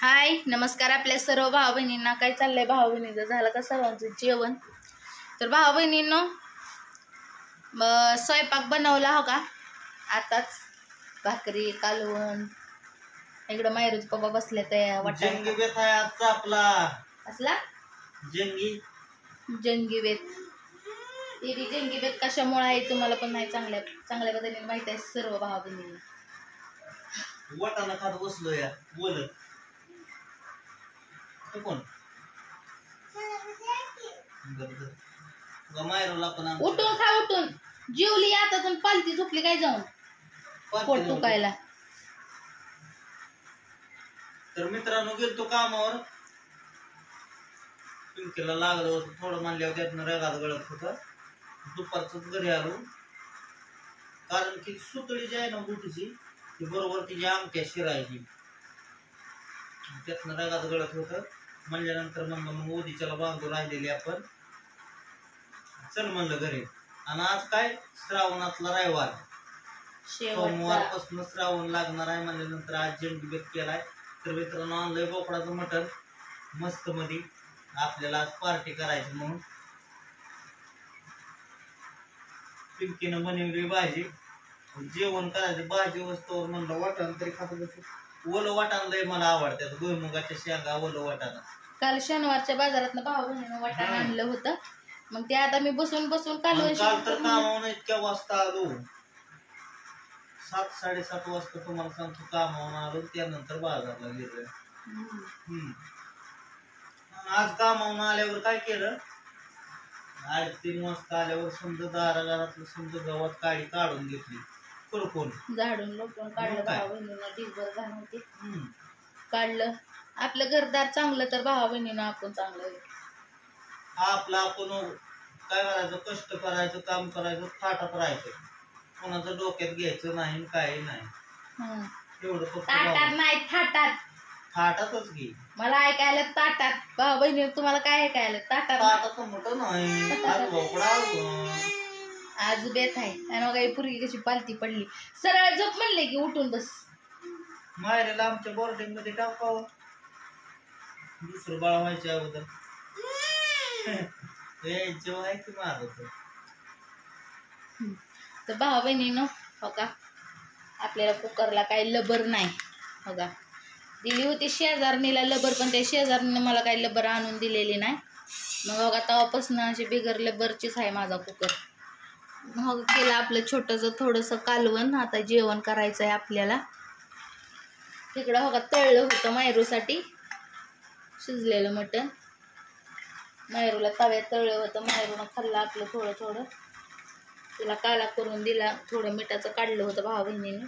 हाय नमस्कार आपल्या सर्व भाऊ बहिणींना. काय चाललंय भाऊ बहिणीचं? झालं का सर्वांचं जेवण? तर भाऊ बहिणींनो स्वयंपाक बनवला हो का आताच. भाकरी कालवण. इकडं मायरूच पप्पा बसले त्या जंगी बेत आहे आजचा आपला. असला जंगी बेत. ती बी जंगी बेत कशामुळे आहे तुम्हाला पण नाही चांगल्या पद्धतीने माहित आहे सर्व भाऊ बहिणींना. वाटाणा खात बसलो या बोलत कोण मायरूला पण उठून खा उठून. जेवली आता पण पालती झोपली काय जाऊन पोट दुखायला. तर मित्रांनो गेलतो कामावर. पिंकीला लागलं होतं थोडं म्हणल्यावर त्यातनं रेगात गळत होतं. दुपारच घरी आलो कारण की सुतळी जी आहे ना गुटीची ती बरोबर तिची अंगठ्या शिरायची. त्यातनं रेगात गळत होतं. म्हणल्यानंतर मग उदीच्याला बांधून राहिलेली आपण. चल म्हणलं घरी. आणि आज काय श्रावणातला रविवार, सोमवारपासून श्रावण लागणार आहे म्हणल्यानंतर आज जंगी बेत केलाय. तर मित्रांनो आणलंय बोकडाचं मटण मस्त मध्ये. आपल्याला आज पार्टी करायची म्हणून पिंकीनं बनवली भाजी. जेवण करायचं भाजी वस्तूवर म्हणलं वाटाण तरी खात बसू. ओलं वाटाण लय मला आवडतात. भुईमुगाच्या शेंगा ओलं वाटाण. काल शनिवारच्या बाजारात भाऊ बहिणीनं वाटाण आणलं होतं. मग ते आता मी बसून काल तर कामावून इतक्या वाजता आलो. 7-7:30 वाजता तुम्हाला सांगतो कामावून आलो. त्यानंतर बाजारला गेलो. आज कामावून आल्यावर काय केलं, 3 वाजता आल्यावर समजा दारात समजा गवत काळी काढून घेतली. खुरपून झाडून लोटून काढलं. भाऊ बहिणीनं दिवसभर घाण होती काढलं. आपलं घरदार चांगलं तर भाऊ बहिणीनं आपण चांगलं. आपलं आपण काय करायचं, कष्ट करायचं, काम करायचं, थाटात राहायचं. कोणाचं डोक्यात घ्यायचं नाही, काही नाही. एवढं ताटात नाही थाटात. थाटातच घे. मला ऐकायला ताटात. भाऊ बहिणी तुम्हाला काय ऐकायला ताटात? ताटात मोठं नाही. आज बेत आहे. आणि मग काही पुरगी कशी पालती पडली. सरळ झोप म्हणले की उठून बस. मायरेला आमच्या बोर्डिंग मध्ये टाकावं दुसरं बाळ व्हायच्या अगोदर. जेव्हा आहे की मारत. तर भाऊ बहिणीनं हो का आपल्याला कुकरला काही लबर नाही हो का. दिली होती शेजारणीला लबर, पण त्या शेजारणीनं मला काही लबर आणून दिलेली नाही. मग बघा तेव्हापासून अशी बिगर लबरचीच आहे माझा कुकर. मग केलं आपलं छोटंसं थोडंसं कालवण. आता जेवण करायचं आहे आपल्याला. तिकडं हो का तळलं होतं मायरूसाठी शिजलेलं मटण. मायरूला तव्यात तळलं होतं. मायरूनं खाल्लं आपलं थोडं थोडं. तिला काला करून दिला. थोडं मिठाचं काढलं होतं भाऊ बहिणीने.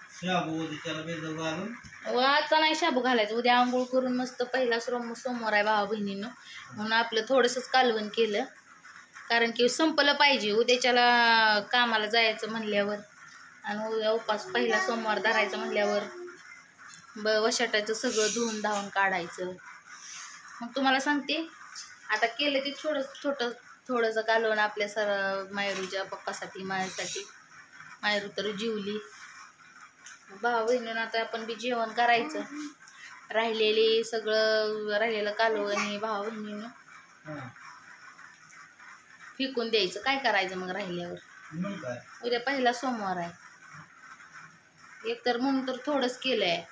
आता नाही शाबू घालायचं. उद्या आंघोळ करून मस्त पहिला सोमवार आहे भाऊ बहिणीनं म्हणून आपलं थोडंसंच कालवण केलं. कारण की संपलं पाहिजे उद्याच्याला कामाला जायचं म्हणल्यावर. आणि उद्या उपास पहिला सोमवार धरायचं म्हणल्यावर वशाटाचं सगळं धुवून धावून काढायचं. मग तुम्हाला सांगते आता केलं ते थोडंसं कालवण आपल्या मायरूच्या पप्पासाठी माझ्यासाठी. मायरू तर जीवली. भाऊ बहिणीनं आता आपण बी जेवण करायचं. राहिलेलं कालवण भाऊ बहिणीनं फेकून द्यायचं. काय करायचं मग राहिल्यावर? उद्या पहिला सोमवार आहे. एकतर म्हणून तर थोडंच केलंय.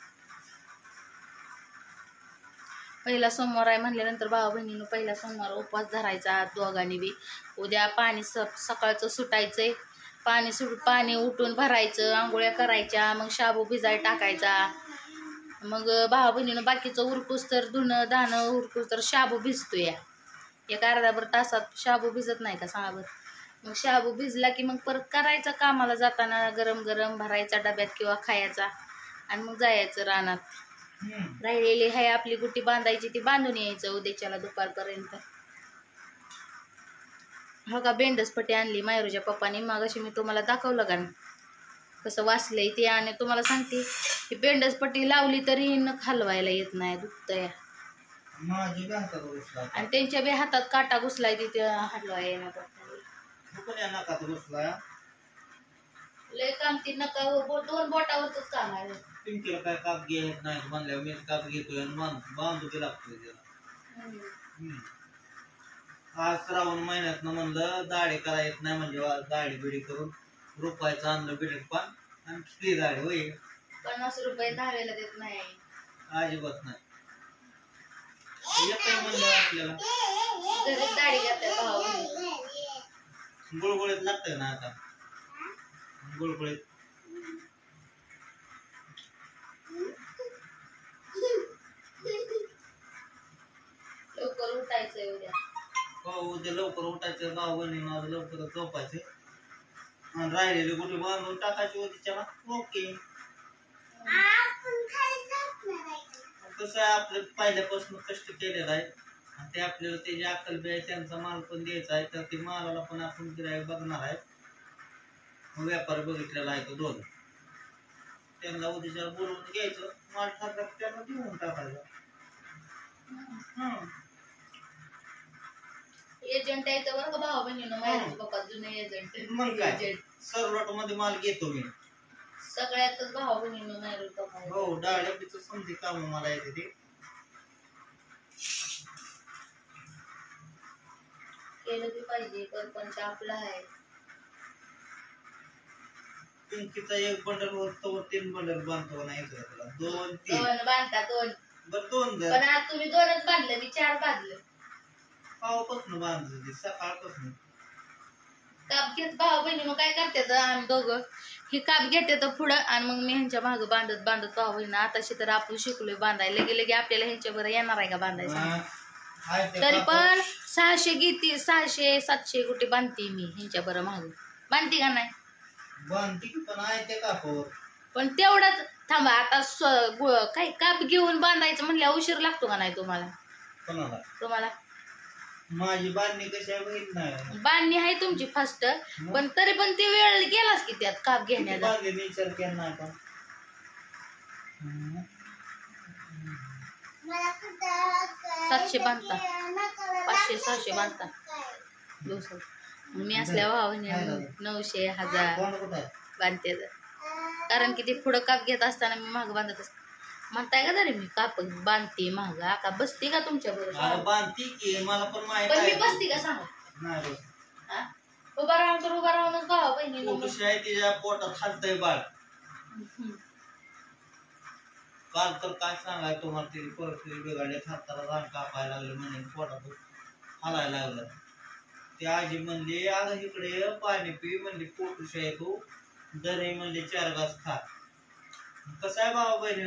पहिला सोमवार आहे म्हणल्यानंतर भाऊ बहिणीनं पहिला सोमवार उपवास धरायचा दोघांनी बी. उद्या पाणी सकाळचं सुटायचंय. पाणी उठून भरायचं. आंघोळ्या करायच्या. मग शाबू भिजायला टाकायचा. मग भाऊ बहिणीनं बाकीचं उरकूस तर धुणं धाणं उरकूस तर शाबू भिजतोय. एक अर्धाभर तासात शाबू भिजत नाही का सांगा बरं. मग शाबू भिजला की मग परत करायचा कामाला जाताना गरम गरम भरायचा डब्यात किंवा खायचा. आणि मग जायचं रानात. राहिलेली आहे आपली गुटी बांधायची ती बांधून यायचं उद्याच्याला दुपारपर्यंत. हो का बेंडसपट्टी आणली मायरूच्या पप्पानी. मग अशी मी तुम्हाला दाखवलं का कसं वाचलंय ते. आणि तुम्हाला सांगते की बेंडसपट्टी लावली तरी न खालवायला येत नाही. दुखतंय. आणि त्यांच्या बी हातात काटा घुसलाय तिथे हलवाय लय काम ती नका 2 बोटावरच काम आहे. पिंकीला काय काप घेत नाही म्हणल्यावर मी काप घेतोय आणि बांधू बी लागतोय त्याला. आज श्रावण महिन्यात म्हणलं दाढी करा येत नाही म्हणजे दाढी बिडी करून रुपयाचं आणलं बिडक पान आणि किती दाढी होय. 50 रुपये दहावेला देत नाही अजिबात नाही. येतंय म्हणलं आपल्याला घरीच दाढी करते भाऊ. गुळगुळीत लागतंय ना आता गुळगुळीत. लवकर उठायचंय उद्या. हो उद्या लवकर उठायचं भाऊ बहिणीनं आज लवकर झोपायचं आणि राहिलेली गुढी बांधून टाकायची उद्याच्याला. ओके कसं आहे आपलं पहिल्यापासून कष्ट केलेलं आहे आणि ते आपल्याला त्याची अक्कल बी आहे त्यांचा माल पण द्यायचा आहे तर ते मालाला पण आपण गिऱ्हाईक बघणार आहे. व्यापारी बघितलेला आहे तो दोन त्यांना उद्याच्या बोलवून घ्यायचं माल ठरला त्यांना देऊन टाकायचा. एजंट आहे तर बरं का भाऊ बहिणीनं माझ्या बाबा जुने एजंट. मग काय सरलोट मध्ये माल घेतो मी सगळ्यातच भाऊ बहिणीनं नाही रुपये. हो डाळिंबीचं समधी काम मला येते ते केलं बी पाहिजे पण आपलं आहे. पिंकीचा एक बंडल होतो 3 बंडल बांधतो नाही तुला 2 3 दोन बांधता दोन बर 2 पण आज तुम्ही 2च बांधले मी 4 बांधले. पावापासून बांधतो सकाळपासून काप घेत भाऊ बहिणी मग काय करतात आम्ही दोघं हे काप घेते तर पुढं आणि मग मी ह्यांच्या मागं बांधत बांधत भाऊ बहिणी. आताशी तर आपण शिकलोय बांधायला लगे लगे आपल्याला ह्यांच्या बरं येणार आहे का बांधायचं. तरी पण 600 घेते 600 700 कुठे बांधते मी ह्यांच्या बरं माग बांधते का नाही बांधते की पण आहे ते कापावर पण तेवढंच थांबा आता काही काप घेऊन बांधायचं म्हणल्या उशीर लागतो का नाही तुम्हाला. तुम्हाला माझी बांधणी कशी आहे माहित नाही. बांधणी आहे तुमची फास्ट पण तरी पण ते वेळ गेलाच की त्यात काप घेण्याचा. विचार केला नाही का 700 बांधता 500 600 बांधता दिवसात. मी असल्या भावाने 900 1000 बांधते कारण की ते पुढं काप घेत असताना मी माग बांधत असते. म्हणताय का तरी मी काप बांधते महाग का बसते का तुमच्या बरोबर बांधते की मला पण माहिती पण मी बसते का सांगा नाही उभा राहून तर उभा राहूनच भावा बहिणी आहे तिच्या पोटात खालतय बाळ. काल तर काय सांगाय तुम्हाला तिची परिस्थिती बिघडली हाताला रान कापायला लागले म्हणे पोटात हालायला लागलं. ती आजी म्हणली अगं इकडे पाणी पी म्हणली पोटूश आहे तू दर म्हणले 4 घास खा. कसं आहे भावा बहिणी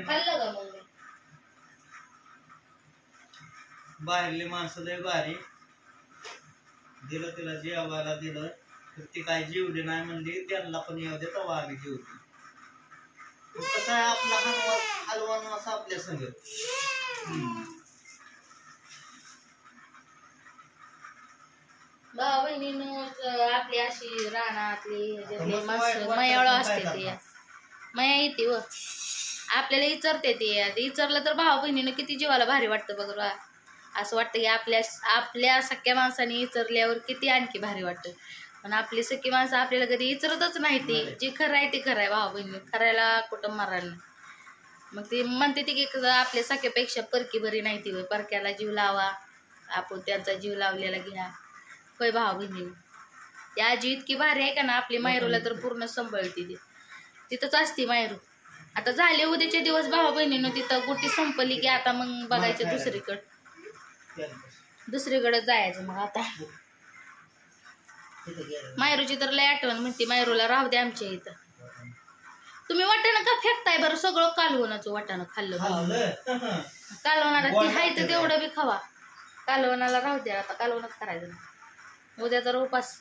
बाहेरली माणसं लय भारी दिलं तिला जेवायला दिलं तर ती काय जेवली नाही म्हणली त्यांना पण येऊ दे तेव्हा आम्ही जेवली. कसं आहे आपला हलवान असं आपल्या संग भावा बहिणीनं आपली अशी रानातली मयाळ असते ते मया येते व आपल्याला इचरते ते इचरलं तर भावा बहिणीनं किती जीवाला भारी वाटतं बघ. असं वाटतं की आपल्या सख्या माणसाने इचरल्यावर किती आणखी भारी वाटतं. पण आपली सख्खी माणसं आपल्याला कधी इचरतच नाही. ते जे खरं आहे ते खरं आहे भावा बहिणी खरायला कुठं मारायला नाही. मग ते म्हणते ती की आपल्या सख्यापेक्षा परकी बरी नाही ती होय. परक्याला जीव लावा आपण त्यांचा जीव लावलेला घ्या होय भावा बहिणी. ती आजी इतकी भारी आहे का ना आपली मायरूला तर पूर्ण सांभाळते ती तिथंच असते मायरू. आता झाले उद्याचे दिवस भावा बहिणीनं तिथं गुटी संपली की आता मग बघायचं दुसरीकडे जायचं. मग आता मायरूची तर लय आठवण म्हणते मायरूला राहू दे आमच्या इथं. तुम्ही वाटाणं का फेकताय बरं सगळं कालवणाचं वाटाणं खाल्लं कालवणाला ती हाय तर तेवढं बी खावा. कालवणाला राहू द्या आता कालवणच करायचं नाही उद्या तर उपास.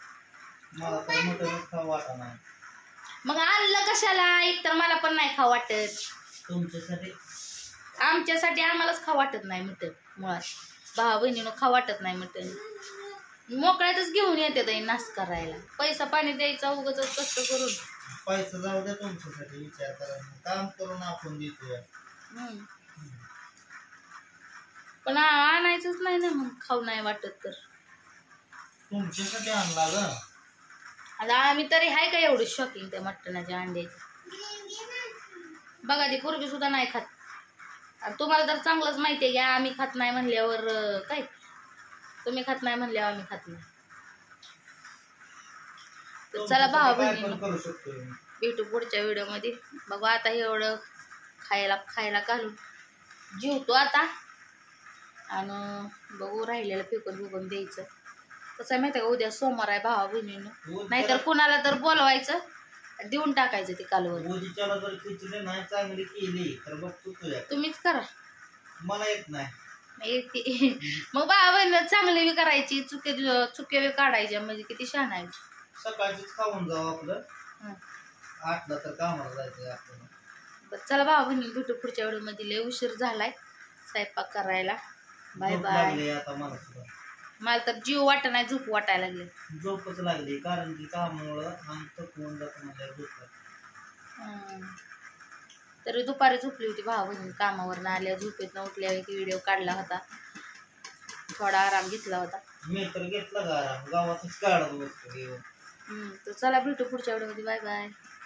मग आणलं कशाला एक तर मला पण नाही खाऊ वाटत तुमच्यासाठी आमच्यासाठी आम्हालाच खाऊ वाटत नाही मटण मुळात. भावा बहिणीनं खाऊ वाटत नाही मटण मोकळ्यातच घेऊन येते नाश करायला. पैसा पाणी द्यायचा उगाच कष्ट करून पैसा जाऊ द्या तुमच्यासाठी विचार करा काम करून आपण देतो. पण आणायचंच नाही ना मग खाऊ नाही वाटत तर तुमच्यासाठी आणला ग. आता आम्ही तरी हाय का एवढं शॉकिंग त्या मटणाच्या अंड्याची. बघा ती पोरगी सुद्धा नाही खात. आणि तुम्हाला तर चांगलंच माहिती आहे की आम्ही खात नाही म्हणल्यावर काय, तुम्ही खात नाही म्हणल्यावर आम्ही खात नाही. तर चला भावा बहिणींनो, करू शकतो. भेटू पुढच्या व्हिडिओमध्ये. बघू आता एवढं खायला घालून जेवतो आता, आणि बघू राहिलेलं फेकून द्यायचं. कसं आहे माहिती आहे का, उद्या सोमवार आहे भावा बहिणींनो. नाहीतर कुणाला तर बोलवायचं, देऊन टाकायचं ते कालवर. उद्याच्याला जर खिचडी नाही चांगली केली तर बघ तुझ्या, तुम्हीच करा, मला येत नाही. मग भावा बहिणीनं चांगली बी करायची, चुके बी काढायच्या, म्हणजे किती छान आहे. सकाळचीच खाऊन जाऊ आपलं, 8ला तर कामाला जायचंय आपल्याला. बरं चला भावा बहिणी, भेटू पुढच्या व्हिडिओमध्ये. लय उशीर झालाय स्वयंपाक करायला. बाय झोप बाय. लागली आता मला सुद्धा. मला तर जीव वाटत नाही, झोप वाटायला लागले. झोपच लागली, कारण की कामामुळं आम्ही थकून जातो म्हणजे झोप. तरी दुपारी झोपली होती भावा बहिणी, कामावरनं आल्या झोपेतनं उठल्या की व्हिडिओ काढला होता, थोडा आराम घेतला होता. मी तर घेतला का आराम, गावातच काढत बसतो. तर चला भेटू पुढच्या व्हिडिओमध्ये. Bye bye.